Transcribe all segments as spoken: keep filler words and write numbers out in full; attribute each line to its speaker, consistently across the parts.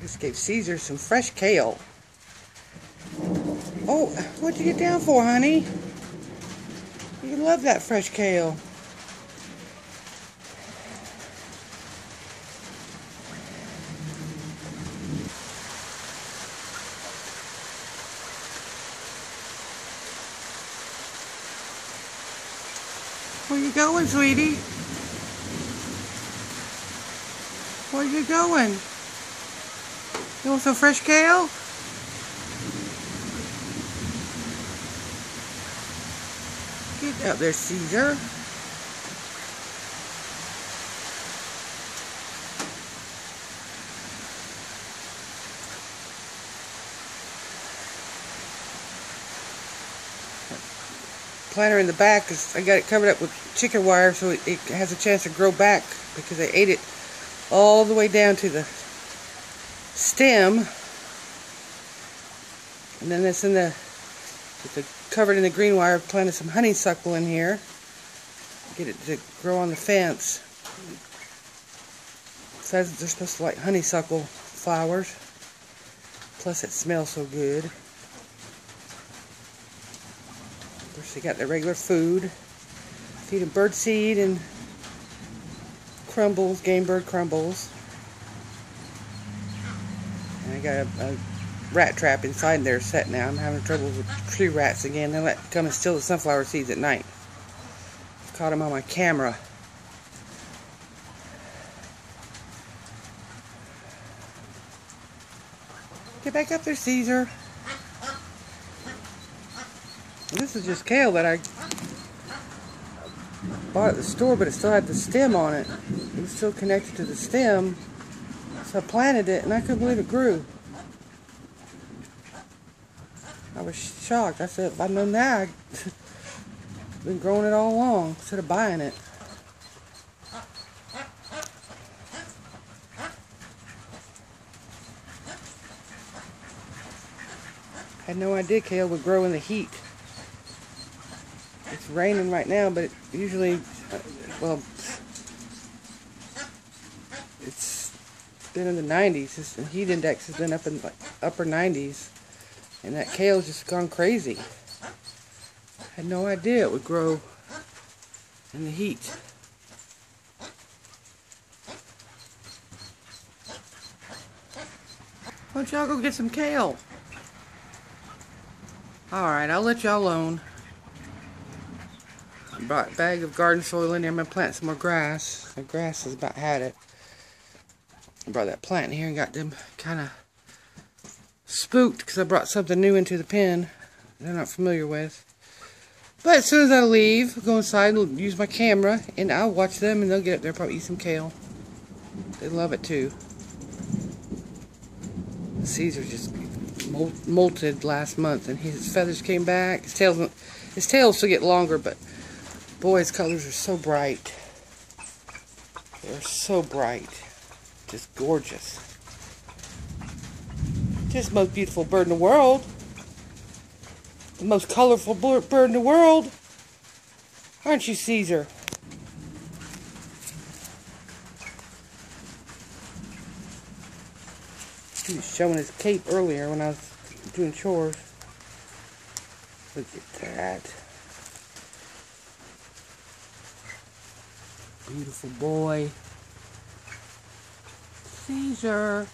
Speaker 1: Just gave Caesar some fresh kale. Oh, what'd you get down for, honey? You love that fresh kale. Where you going, sweetie? Where you going? You want some fresh kale? Get out there, Caesar. Planter in the back is I got it covered up with chicken wire so it, it has a chance to grow back because they ate it all the way down to the stem, and then it's in the it's covered in the green wire. I've planted some honeysuckle in here, get it to grow on the fence. It says they're supposed to like honeysuckle flowers, plus it smells so good. Of course, they got their regular food. Feed them bird seed and crumbles, game bird crumbles. And I got a, a rat trap inside there set now. I'm having trouble with tree rats again. They let come and steal the sunflower seeds at night. I've caught them on my camera. Get back up there, Caesar. This is just kale that I bought at the store, but it still had the stem on it. It was still connected to the stem. So I planted it, and I couldn't believe it grew. I was shocked. I said, if I'd known that, I'd been growing it all along instead of buying it. I had no idea kale would grow in the heat. It's raining right now, but it usually, well, it's been in the nineties. It's, the heat index has been up in like upper nineties, and that kale's just gone crazy. I had no idea it would grow in the heat. Why don't y'all go get some kale? Alright, I'll let y'all alone. I brought a bag of garden soil in there. I'm going to plant some more grass. The grass has about had it. I brought that plant in here and got them kind of spooked because I brought something new into the pen they're not familiar with. But as soon as I leave, I'll go inside and use my camera, and I'll watch them, and they'll get up there and probably eat some kale. They love it too. Caesar just molted last month, and his feathers came back. His tails, his tail will still get longer, but boy, his colors are so bright. They're so bright. Just gorgeous. Just the most beautiful bird in the world. The most colorful bird in the world. Aren't you, Caesar? He was showing his cape earlier when I was doing chores. Look at that. Beautiful boy. Caesar.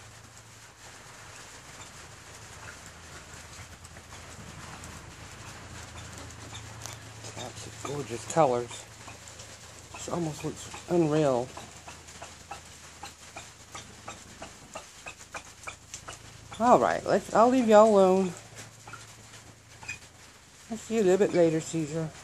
Speaker 1: Lots of gorgeous colors. This almost looks unreal. Alright, let's I'll leave y'all alone. I'll see you a little bit later, Caesar.